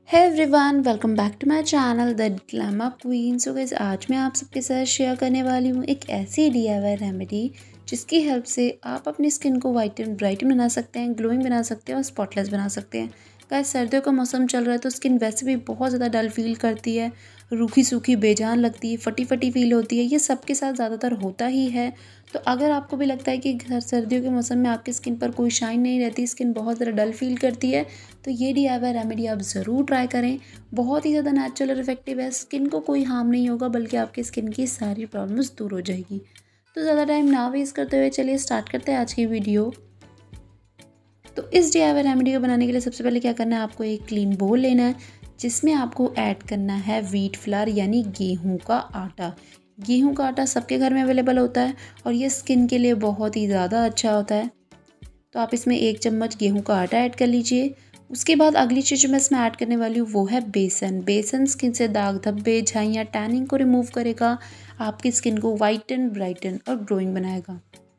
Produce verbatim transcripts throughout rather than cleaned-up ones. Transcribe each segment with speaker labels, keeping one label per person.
Speaker 1: है everyone, welcome back to my channel the glamour queen. So guys, आज मैं आप सबके साथ शेयर करने वाली हूँ एक ऐसी डी आई वाई रेमेडी जिसकी हेल्प से आप अपनी स्किन को वाइट एंड ब्राइट बना सकते हैं, ग्लोइंग बना सकते हैं और स्पॉटलेस बना सकते हैं। गाइस, सर्दियों का मौसम चल रहा है तो स्किन वैसे भी बहुत ज़्यादा डल फील करती है, रूखी सूखी बेजान लगती है, फटी फटी फील होती है। ये सबके साथ ज़्यादातर होता ही है। तो अगर आपको भी लगता है कि सर्दियों के मौसम में आपकी स्किन पर कोई शाइन नहीं रहती, स्किन बहुत ज़्यादा डल फील करती है, तो ये डी आई वाई रेमेडी आप ज़रूर ट्राई करें। बहुत ही ज़्यादा नेचुरल और इफेक्टिव है। स्किन को कोई हार्म नहीं होगा, बल्कि आपकी स्किन की सारी प्रॉब्लम्स दूर हो जाएगी। तो ज़्यादा टाइम ना वेस्ट करते हुए चलिए स्टार्ट करते हैं आज की वीडियो। तो इस डी आई वाई रेमेडी को बनाने के लिए सबसे पहले क्या करना है, आपको एक क्लीन बोल लेना है जिसमें आपको ऐड करना है व्हीट फ्लावर यानी गेहूं का आटा। गेहूं का आटा सबके घर में अवेलेबल होता है और ये स्किन के लिए बहुत ही ज़्यादा अच्छा होता है। तो आप इसमें एक चम्मच गेहूं का आटा ऐड कर लीजिए। उसके बाद अगली चीज़ जो मैं इसमें ऐड करने वाली हूँ वो है बेसन। बेसन स्किन से दाग धब्बे, झाइयाँ, टैनिंग को रिमूव करेगा, आपकी स्किन को वाइटन, ब्राइटन और ग्लोइंग बनाएगा।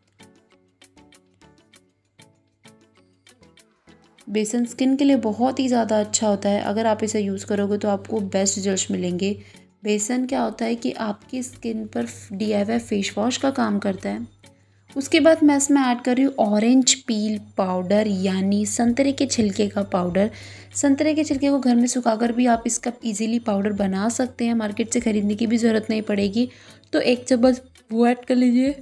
Speaker 1: बेसन स्किन के लिए बहुत ही ज़्यादा अच्छा होता है। अगर आप इसे यूज़ करोगे तो आपको बेस्ट रिजल्ट्स मिलेंगे। बेसन क्या होता है कि आपकी स्किन पर D I Y face wash का काम करता है। उसके बाद मैं इसमें ऐड कर रही हूँ ऑरेंज पील पाउडर यानी संतरे के छिलके का पाउडर। संतरे के छिलके को घर में सुखाकर भी आप इसका इजीली पाउडर बना सकते हैं, मार्केट से ख़रीदने की भी ज़रूरत नहीं पड़ेगी। तो एक चम्मच वो ऐड कर लीजिए।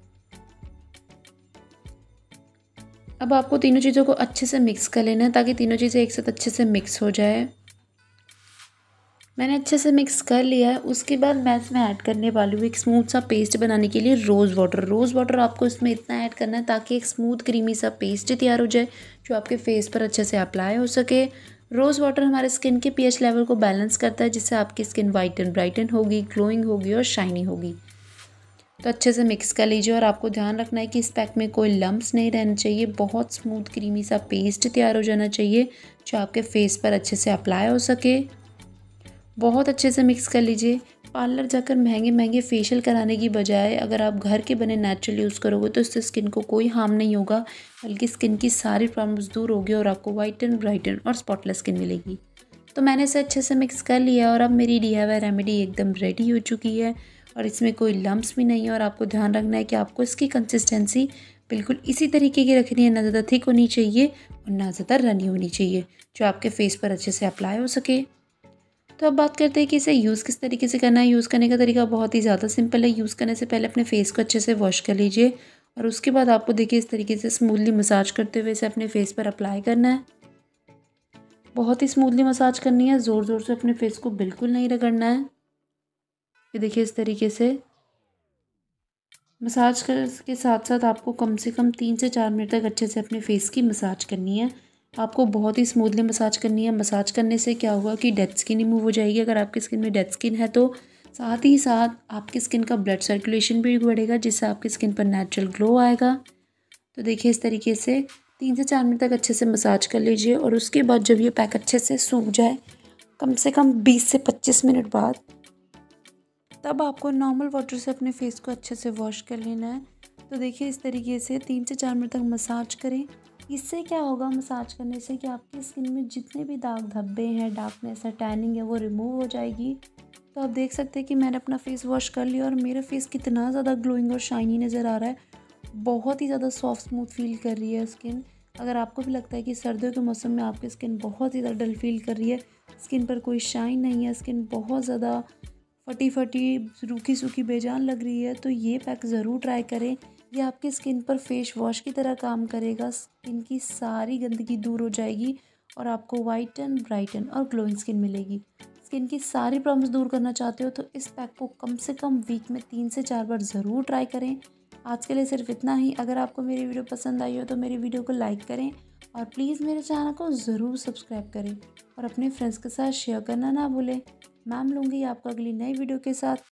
Speaker 1: अब आपको तीनों चीज़ों को अच्छे से मिक्स कर लेना है ताकि तीनों चीज़ें एक साथ अच्छे से मिक्स हो जाए। मैंने अच्छे से मिक्स कर लिया है। उसके बाद मैं इसमें ऐड करने वाली हूँ एक स्मूथ सा पेस्ट बनाने के लिए रोज़ वाटर। रोज़ वाटर आपको इसमें इतना ऐड करना है ताकि एक स्मूथ क्रीमी सा पेस्ट तैयार हो जाए जो आपके फेस पर अच्छे से अप्लाई हो सके। रोज़ वाटर हमारे स्किन के पी एच लेवल को बैलेंस करता है, जिससे आपकी स्किन वाइट एंड ब्राइटन होगी, ग्लोइंग होगी और शाइनी होगी। तो अच्छे से मिक्स कर लीजिए और आपको ध्यान रखना है कि इस पैक में कोई लम्प्स नहीं रहने चाहिए। बहुत स्मूथ क्रीमी सा पेस्ट तैयार हो जाना चाहिए जो आपके फेस पर अच्छे से अप्लाई हो सके। बहुत अच्छे से मिक्स कर लीजिए। पार्लर जाकर महंगे महंगे फेशियल कराने की बजाय अगर आप घर के बने नेचुरल यूज़ करोगे तो इससे स्किन को कोई हार्म नहीं होगा, बल्कि स्किन की सारी प्रॉब्लम्स दूर होगी और आपको वाइटन, ब्राइटन और स्पॉटलेस स्किन मिलेगी। तो मैंने इसे अच्छे से मिक्स कर लिया और अब मेरी डी आई वाई रेमेडी एकदम रेडी हो चुकी है और इसमें कोई लम्प्स भी नहीं है। और आपको ध्यान रखना है कि आपको इसकी कंसिस्टेंसी बिल्कुल इसी तरीके की रखनी है, ना ज़्यादा थिक होनी चाहिए और ना ज़्यादा रनी होनी चाहिए, जो आपके फेस पर अच्छे से अप्लाई हो सके। तो अब बात करते हैं कि इसे यूज़ किस तरीके से करना है। यूज़ करने का तरीका बहुत ही ज़्यादा सिंपल है। यूज़ करने से पहले अपने फेस को अच्छे से वॉश कर लीजिए और उसके बाद आपको देखिए इस तरीके से स्मूथली मसाज करते हुए इसे अपने फेस पर अप्लाई करना है। बहुत ही स्मूथली मसाज करनी है, ज़ोर ज़ोर से अपने फेस को बिल्कुल नहीं रगड़ना है। ये देखिए इस तरीके से मसाज कर के साथ साथ आपको कम से कम तीन से चार मिनट तक अच्छे से अपने फेस की मसाज करनी है। आपको बहुत ही स्मूथली मसाज करनी है। मसाज करने से क्या होगा कि डेड स्किन रिमूव हो जाएगी, अगर आपकी स्किन में डेड स्किन है तो। साथ ही साथ आपकी स्किन का ब्लड सर्कुलेशन भी बढ़ेगा, जिससे आपकी स्किन पर नेचुरल ग्लो आएगा। तो देखिए इस तरीके से तीन से चार मिनट तक अच्छे से मसाज कर लीजिए और उसके बाद जब ये पैक अच्छे से सूख जाए, कम से कम बीस से पच्चीस मिनट बाद, तब आपको नॉर्मल वाटर से अपने फेस को अच्छे से वॉश कर लेना है। तो देखिए इस तरीके से तीन से चार मिनट तक मसाज करें। इससे क्या होगा, मसाज करने से कि आपकी स्किन में जितने भी दाग धब्बे हैं, डार्कनेस है, टैनिंग है, वो रिमूव हो जाएगी। तो आप देख सकते हैं कि मैंने अपना फेस वॉश कर लिया और मेरा फेस कितना ज़्यादा ग्लोइंग और शाइनी नज़र आ रहा है। बहुत ही ज़्यादा सॉफ्ट स्मूथ फील कर रही है स्किन। अगर आपको भी लगता है कि सर्दियों के मौसम में आपकी स्किन बहुत ही ज़्यादा डल फील कर रही है, स्किन पर कोई शाइन नहीं है, स्किन बहुत ज़्यादा फटी फटी, रूखी सूखी, बेजान लग रही है, तो ये पैक ज़रूर ट्राई करें। ये आपकी स्किन पर फेस वॉश की तरह काम करेगा। स्किन की सारी गंदगी दूर हो जाएगी और आपको वाइटन, ब्राइटन और ग्लोइंग स्किन मिलेगी। स्किन की सारी प्रॉब्लम्स दूर करना चाहते हो तो इस पैक को कम से कम वीक में तीन से चार बार ज़रूर ट्राई करें। आज के लिए सिर्फ इतना ही। अगर आपको मेरी वीडियो पसंद आई हो तो मेरी वीडियो को लाइक करें और प्लीज़ मेरे चैनल को ज़रूर सब्सक्राइब करें और अपने फ्रेंड्स के साथ शेयर करना ना भूलें। मैं मिलूंगी आपको अगली नई वीडियो के साथ।